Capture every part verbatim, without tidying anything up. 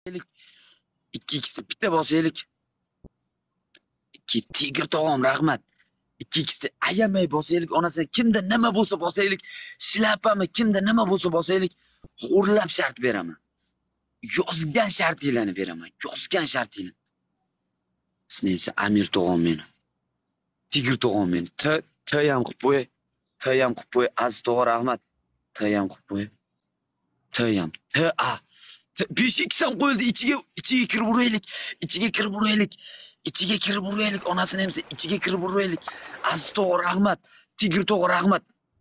ikki ikkisi bitta bosaylik. ikki Tigr tog'am rahmat. ikki ikkisi ayamay bosaylik. Onasi kimda nima bo'lsa bosaylik. Shlapami kimda nima bo'lsa bosaylik. Xo'rlab shart beraman. Yozgan shartinglarni beraman. Yozgan shartinglarni. Sinimsa Amir tog'am meni. Tigr tog'am meni. T T ham qilib qo'y. T ham qilib qo'y. Aziz tog'a rahmat. T ham qilib qo'y. T ham. T A. besh x ham qo'yildi. Ichiga ichiga kirib uraylik. Ichiga kirib uraylik. İçiga kirib uraylik. Onasini hamsa ichiga kirib uraylik. Aziz tog'a rahmat. Tigr tog'a rahmat.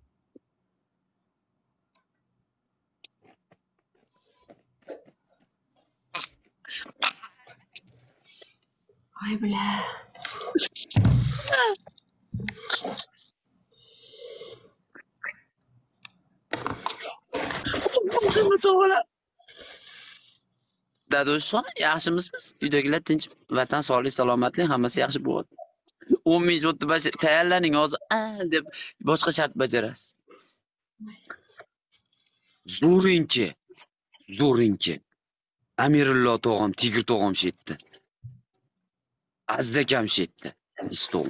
Ay bila. Dado'shon, yaxshimisiz? Uydagilar tinch, vatan sog'lik, salomatlik, hammasi yaxshi bo'ladi. o'n ming o'ttiz besh tayyorlaning hozir a deb boshqa shart bajarasiz. Zo'rinki. Zo'rinki. Amirullo tog'am, Tigr tog'am shetdi. Aziz akam shetdi. Istom.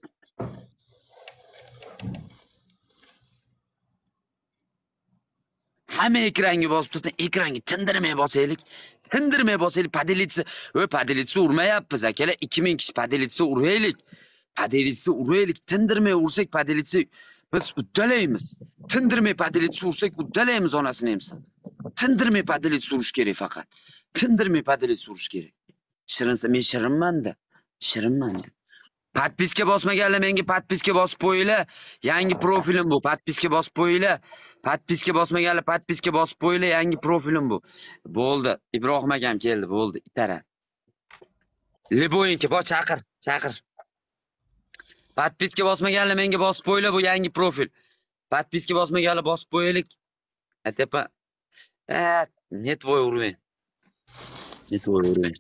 Hamma ekranga bosib tursin, ekranga tindirmay bosaylik. Tindirmay bosaylik, padelitsi. Voy, padelitsi urmayapmiz akalar. ikki ming kishi padelitsi uraylik. Padelitsi uraylik. Tindirmay ursak padelitsi biz uddalaymiz. Tindirmay padelitsi ursak uddalaymiz onasini hamsa. Tindirmay padelitsi urish kerak faqat. Tindirmay padelitsi urish kerak. Shirinsa men shirinman-da. Shirinman-da. Podpiska bosmaganlar menga podpiska bosib qo'yinglar. Yangi profilim bu. Podpiska bosib qo'yinglar. Podpiska bosmaganlar podpiska bosib qo'yinglar. Yangi profilim bu. Bo'ldi. Ibrohim akam keldi, bo'ldi. Itara. Leboyinki, bo chaqir, chaqir. Podpiska bosmaganlar menga bosib qo'yinglar, bu yangi profil. Podpiska bosmaganlar bosib qo'yaylik. Atepa. Eh, netvoy уровень. Netvoy уровень.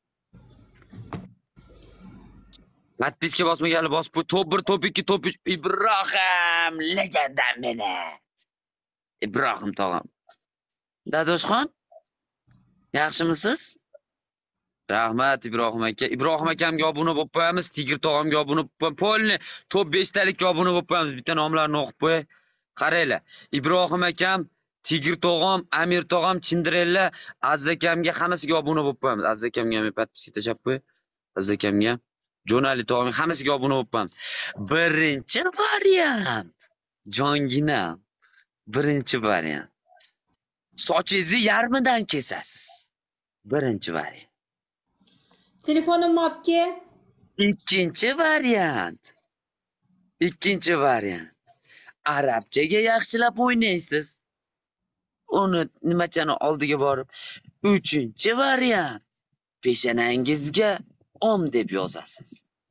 Podpiska bosmaganlar bosib qo'y. Top bir, top ikki, top uch. Ibrohim, legenda meni. Ibrohim tog'am. Dadoshxon, yaxshimisiz? Rahmat Ibrohim aka. Ibrohim akamga obuna bo'lib qo'yamiz. Tigr tog'amga obuna bo'lib qo'yamiz. Polni top besh talikka obuna bo'lib qo'yamiz. Bitta nomlarni o'qib qo'y. Qaranglar. Ibrohim akam, Tigr tog'am, Amir tog'am, Chindirella, Aziz akamga hammasiga obuna bo'lib qo'yamiz. Aziz akamga ham podpiska tashab qo'y. Aziz akamga, Jonali tog'am hammasiga obuna bo'lib qo'yamiz. Birinchi variant. Jongina. Birinchi variant. Sochingizni yarmidan kesasiz. Birinchi variant. Telefonim mapga. Ikkinchi variant. Ikkinchi variant. Arabchaga yaxshilab o'ynaysiz. Uni nimachani oldiga borib. Uchinchi variant. Peshanangizga om deb yozasiz.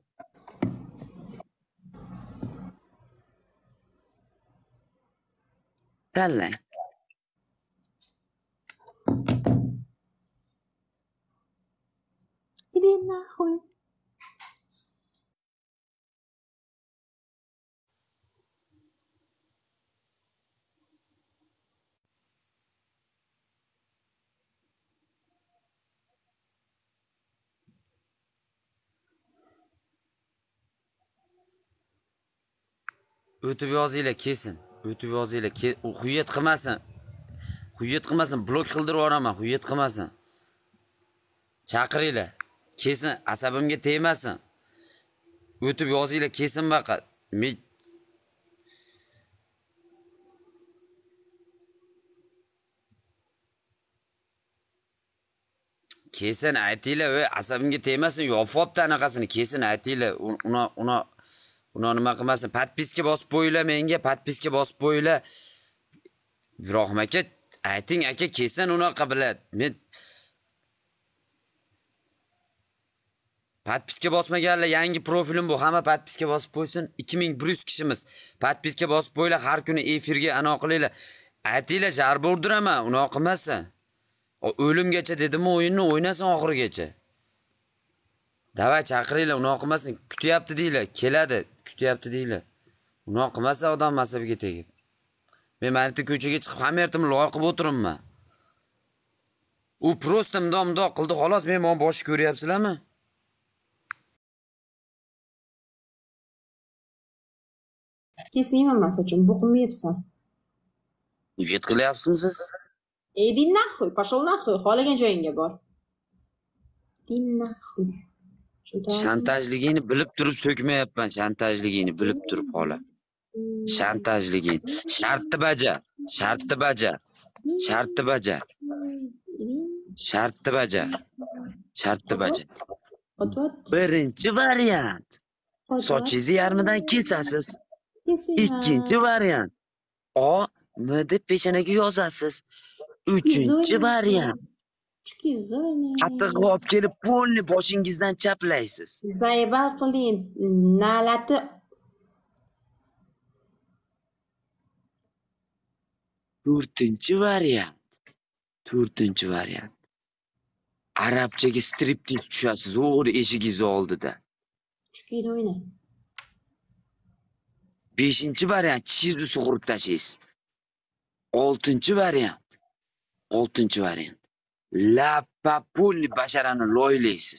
Tanlang. Иди нахуй. O'tib yozinglar, kesin. O'tib yozinglar, xuyet qilmasin. Xuyet qilmasin, blok qildirib yuboraman, xuyet qilmasin. Chaqiringlar. Kesin asabimga tegmasin. O'tib yozinglar, kesin faqat. Men kesin aytinglar, voy asabimga tegmasin, yopibdi anaqasini, kesin aytinglar. Uni uni uni nima qilmasin. Podpiska bosib qo'yinglar menga, podpiska bosib qo'yinglar. Ibrohim aka, ayting aka, kesin unaqa biladi. Men podpiska bosmaganlar yangi profilim bu. Hamma podpiska bosib qo'ysin. ikki ming bir yuz kishimiz. Podpiska bosib qo'yinglar, har kuni efirga anaqa qilinglar. Aytinglar, jarba urdiraman, unaqa qilmasa. O'limgacha dedimi, o'yinni o'ynasin oxirigacha. Davay chaqiringlar, unaqa qilmasin. Kutyapti deylar, keladi, kutyapti deylar. Unaqa qilmasa odam asabiga tegib. Men mana ko'chaga chiqib hamma yertimni loy qilib o'tiribman. U prosta mundoq qildi, xolos, men men bosh ko'ryapsizlarmi? Kesmayman sochim, boqmayapsan. Jet qilyapsizmi siz? Иди нахуй, пошел нахуй, xohlagan joyingga bor. Иди нахуй. Shantajligini bilib turib so'kmayapman, shantajligini bilib turib xola. Shantajligini. Shartni bajar, shartni bajar. Shartni bajar. Shartni bajar. Shartni bajar. Birinchi variant. Sochingizni yarmidan kesasiz. Ikkinchi variant. O M deb peshonaga yozasiz. Uchinchi variant. Qatiq olib kelib, polni boshingizdan chaplaysiz. Zaybal qiling, nalati. To'rtinchi variant. To'rtinchi variant. Arabchaga striptiz tushasiz, o'g'ri eshigingiz oldida. Chukida o'yna. Beshinchi variant, tishingizni sug'urib tashlaysiz. Oltinchi variant. Oltinchi variant. Lappa pulli basharani loylaysiz.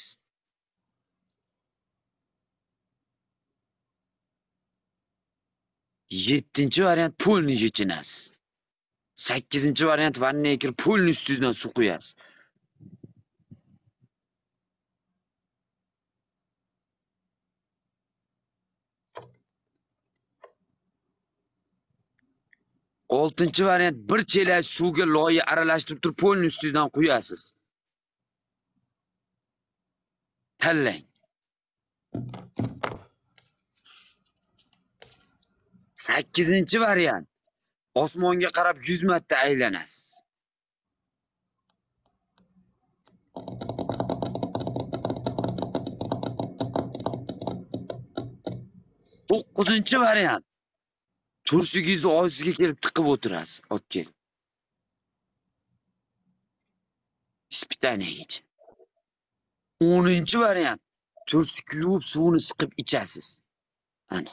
Yettinchi variant, pulni yechinasiz. Sakkizinchi variant, vannaga kirib pulni ustidan suv quyasiz. Oltinchi variant, bir chelak suvga loyi aralashtirib turib polni ustidan quyasiz. Tanlang. Sakkizinchi variant, osmonga qarab yuz marta aylanasiz. To'qqizinchi variant, tursugingizni og'ziga kelib tiqib o'tirasiz. Okey. Ispitaniyaga. o'ninchi variant, tursuk yuvib suvini siqib ichasiz. Ana.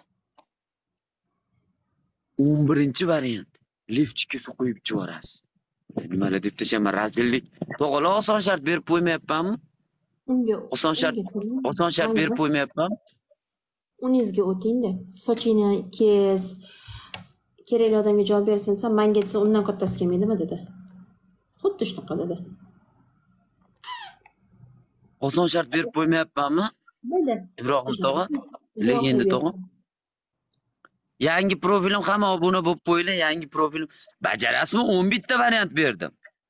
o'n birinchi variant, liftga suv quyib ichaverasiz. Nimalar deb tashaman, razillik. To'g'ri, oson shart berib qo'ymayapmanmi? Unga Oson shart, oson shart berib qo'ymayapmanmi? Uningizga o'ting-da. Sochingni kes. Kerakli odamga javob bersin desam, menga desa undan kattasi kelmaydimi dedi. Xuddi shunaqa dedi. Oson shart berib qo'ymayapmanmi? Dedi. Ibrohim tog'a, legenda tog'a. Yangi profilim hamma obuna bo'lib qo'yinglar, yangi profilim. Bajarasizmi? o'n bitta variant berdim.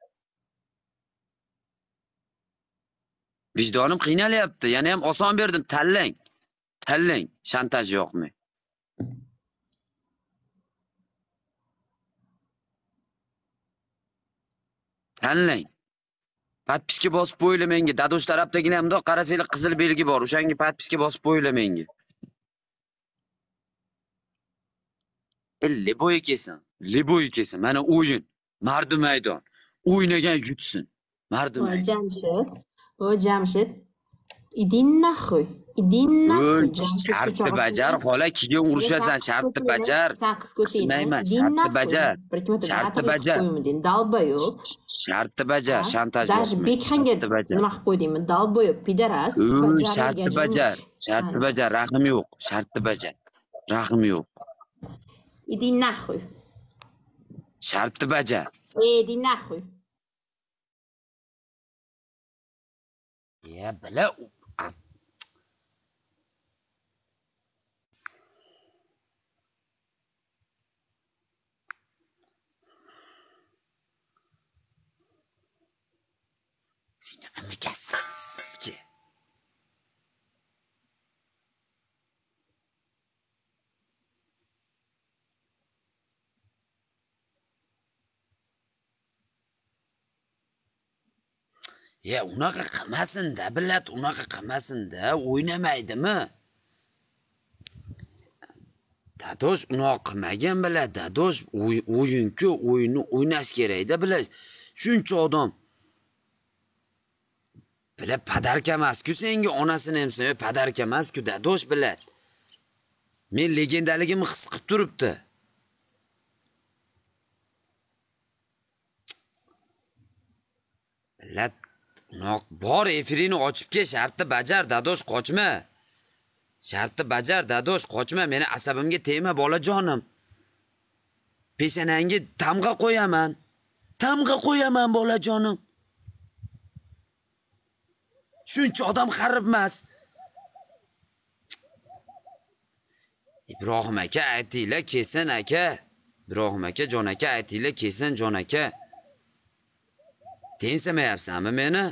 Vijdonim qiynalyapti. Yana ham oson berdim. Tanlang. Tanlang. Shantaj yo'qmi? Tanlang. Podpiska bosib qo'yinglar menga. Dadosh tarafdagina ham bundoq qarasanglar qizil belgi bor. O'shanga podpiska bosib qo'yinglar menga. Liboy kelsin. Liboy kelsin. Mana o'yin. Mardi maydon. O'ynagan yutsin. Mardi maydon. Jamshid. O Jamshid. Иди нахуй. Иди нахуй. Shartni bajar, xola, keyin urushasan, shartni bajar. Sen qiz ko'ting. Qismayman, shartni bajar. Shartni bajar. Dalboyob. Shartni bajar, shantaj Даже yo'qmi? Bekhanga nima qilib qo'ydingmi? Dalboyob, pidaras. Shartni bajar. Shartni bajar, rahim yo'q. Shartni bajar. Rahim yo'q. Иди нахуй. Shartni bajar. Иди нахуй. Ya bila Shuni amikasiga. Ya unaqa qilmasin-da, billat, unaqa qilmasin-da, o'ynamaydimi? Dadosh unaqa qilmagan bilad, dadosh o'yin-ku, o'yinni o'ynash kerak-da, bilad. Shuncha odam. Bilad, padarka emas-ku senga, onasini ham sen, padarka emas-ku, dadosh bilad. Men legendaligimni his qilib turibdi. Lat noq bor efirini ochib kel, shartni bajar, dadosh, qochma. Shartni bajar, dadosh, qochma. Meni asabimga tegma, bolajonim. Peshanangga tamg'a qo'yaman. Tamg'a qo'yaman, bolajonim. Shuncha odam xaribmas. Ibrohim aka, aytinglar, kelsin aka. Ibrohim aka, jon aka, aytinglar, kelsin jon aka. Tensamayapsanmi meni?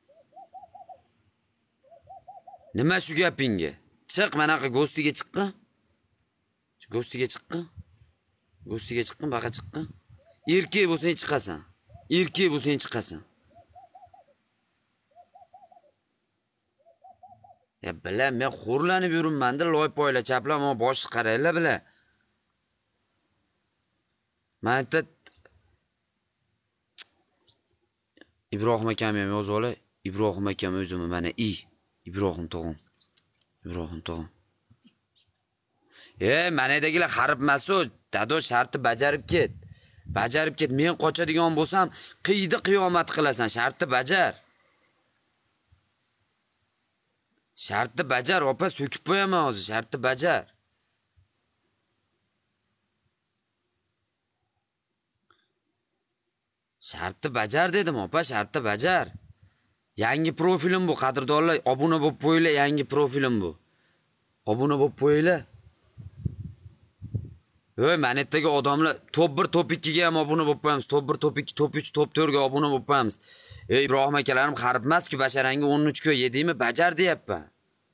Nima shu gapingga? Chiq, manaqa go'stiga chiqqin. Go'stiga chiqqin. Go'stiga chiqqin, baqa chiqqin. Erkak bo'lsang chiqasan. Erkak bo'lsang chiqasan. Ya bila, men xo'rlanib yuribman-da, loy-poylar chaplama, boshni qaranglar bila. Mana Ibrohim akam ham yozib olay. Ibrohim akam o'zimi mana i. Ibrohim tog'im. Ibrohim tog'im. E, manadagilar xaribmas-u, dado shartni bajarib ket. Bajarib ket. Men qochadigan bo'lsam, qiydi qiyomat qilasan, shartni bajar. Shartni bajar, opa, so'kib qo'yaman hozir, shartni bajar. Shartni bajar dedim, opa, shartni bajar. Yangi profilim bu, qadrdonlar, obuna bo'lib qo'yinglar, yangi profilim bu. Obuna bo'lib qo'yinglar. Voy, manetdagi odamlar top bir, top ikki ga ham obuna bo'lib qo'yamiz. top bir, top ikki, top uch, top to'rt ga obuna bo'lib qo'yamiz. Ey, Ibrohim akalarim xaribmas-ku, basharangga o'n uch ga yedingmi? Bajar deyapman.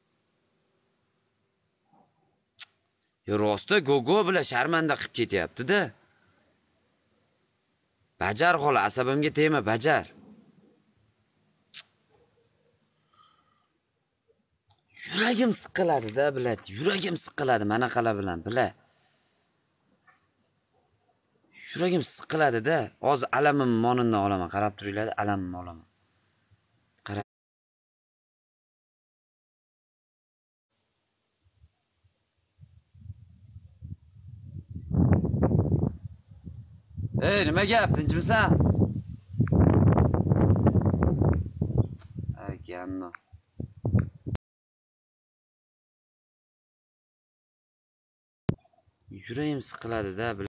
Yo, rosta gogo bilan sharmanda qilib ketyapti-da. Bajar xola, asabimga tegma, bajar. Yuragim siqiladi-da, biladi. Yuragim siqiladi mana qala bilan, bila. Yuragim siqiladi-da. Hozir alamim monindan olaman, qarab turinglar, alamim olaman. Qarab. Ey, nima gap, tinchmisan? Ay, ganno. Yuragim siqiladi-da.